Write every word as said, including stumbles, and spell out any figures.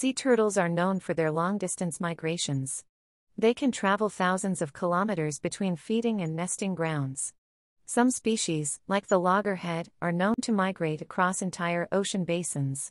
Sea turtles are known for their long-distance migrations. They can travel thousands of kilometers between feeding and nesting grounds. Some species, like the loggerhead, are known to migrate across entire ocean basins.